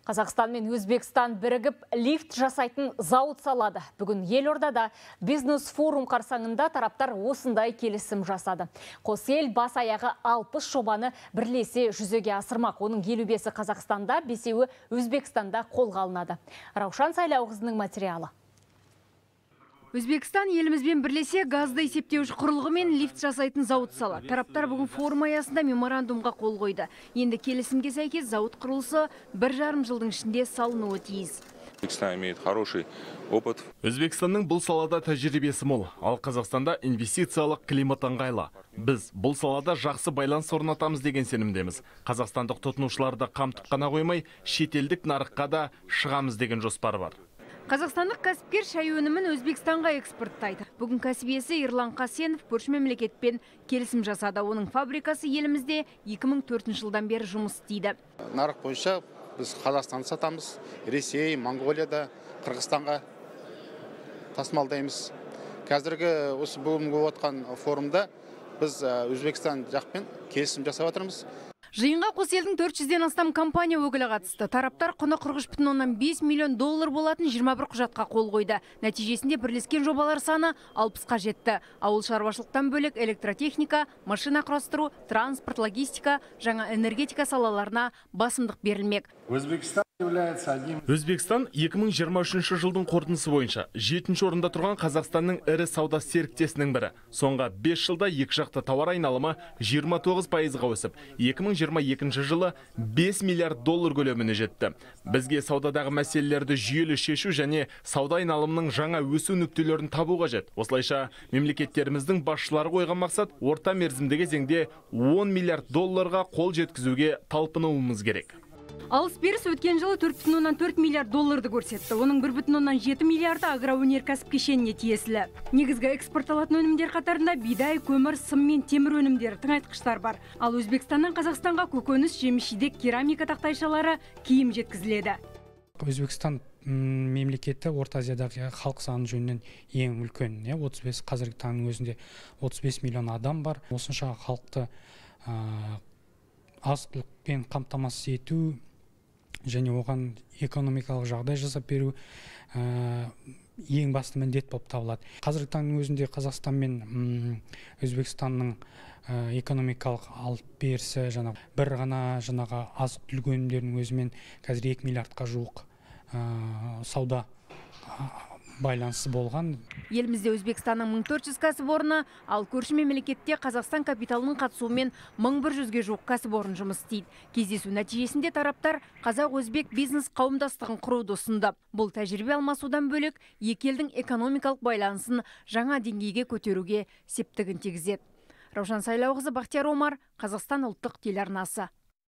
Қазақстан мен Өзбекстан бірігіп лифт жасайтын зауыт салады. Бүгін елордада бизнес-форум қарсаңында тараптар осындай келісім жасады. Қос ел бас аяғы 60 жобаны бірлесе жүзеге асырмақ. Оның 55-і Қазақстанда, 5-еуі Өзбекстанда қолға алынады. Раушан Сайлауқызының материалы. Өзбекстан елімізбен бірлесе газды есептеуіш құрылғы мен лифт жасайтын зауыт салады. Тараптар бүгін форум аясында меморандумға қол қойды. Енді келісімге сәйкес зауыт құрылысы 1,5 жылдың ішінде салынуы тиіс. Өзбекстанның бұл салада тәжірибесі мол, ал Қазақстанда инвестициялық климат ыңғайлы. Біз бұл салада жақсы байланыс орнатамыз деген сенімдеміз. Қазақстандық тұтынушыларды қамтып қана қоймай, шетелдік нарыққа да шығамыз деген жоспар бар. Қазақстандық кәсіпкер шай өнімін Өзбекстанға экспорттайды. Бүгін кәсіп Ерлан Қасенов көрші мемлекетпен келісім жасады. Оның фабрикасы елімізде 2004 жылдан бері жұмыс істейді. Нарық бойынша біз Қазақстанды сатамыз, Ресей, Монғолияда, Қырғызстанға тасымалдаймыз. Қазіргі осы бүгінгі отқан форумда біз Өзбекстан жақпен келісім жасап отырмыз. Жиынға қос елдің 400-ден астам компания өкілі қатысты. Тараптар құны 43,5 миллион доллар болатын 21 құжатқа қол қойды. Нәтижесінде бірлескен жобалар саны 60-қа жетті. Ауыл шаруашылықтан бөлек электротехника, машина құрастыру, транспорт, логистика, жаңа энергетика салаларына басымдық берілмек. Өзбекстан 2023 жылдың қорытындысы бойынша 7-ші орында тұрған Қазақстанның ірі сауда серіктесінің бірі. Соңғы 5 жылда екі жақты тауар айналымы 29%-ға өсіп, 2022 жылы 5 миллиард доллар көлеміне жетті. Бізге саудадағы мәселелерді жүйелі шешу және сауда айналымының жаңа өсу нүктелерін табу қажет. Осылайша, мемлекеттеріміздің басшылары қойған мақсат орта мерзімді кезеңде 10 миллиард долларға қол жеткізуге талпынуымыз керек. Алыс-беріс өткен жылы 4,4 миллиард долларды көрсетті. Оның 1,7 миллиарды агроөнеркәсіп кешеніне тиесілі. Негізгі экспортталатын өнімдер қатарында бидай, көмір, сым мен темір өнімдері, тыңайтқыштар бар. Ал Өзбекстаннан Қазақстанға көкөніс, жеміс-жидек, керамика тақтайшалары, киім жеткізіледі. Өзбекстан мемлекеті Орта Азиядағы халық саны жөнінен ең үлкен. 35 қазіргі таңның өзінде 35 миллион адам бар. Осынша халықты азық-түлікпен қамтамасыз ету және оған экономикалық жағдай жасап беру ең басты міндет болып табылады. Қазіргі таңның өзінде Қазақстан мен Өзбекстанның экономикалық алып берісі бір ғана азық-түлік өнімдерінің өзімен қазір 2 миллиардқа жуық сауда байланысы болған. Елімізде Өзбекстанның 1400 кәсіпорны, ал көрші мемлекетте Қазақстан капиталының қатысуымен 1100-ге жуық кәсіпорын жұмыс істейді. Кездесу нәтижесінде тараптар қазақ-өзбек бизнес қауымдастығын құруды ұсынды. Бұл тәжірибе алмасудан бөлек екі елдің экономикалық байланысын жаңа деңгейге көтеруге септігін тигізеді. Раушан Сайлауқызы, Бақтияр Омар, Қазақстан ұлттық телеарнасы.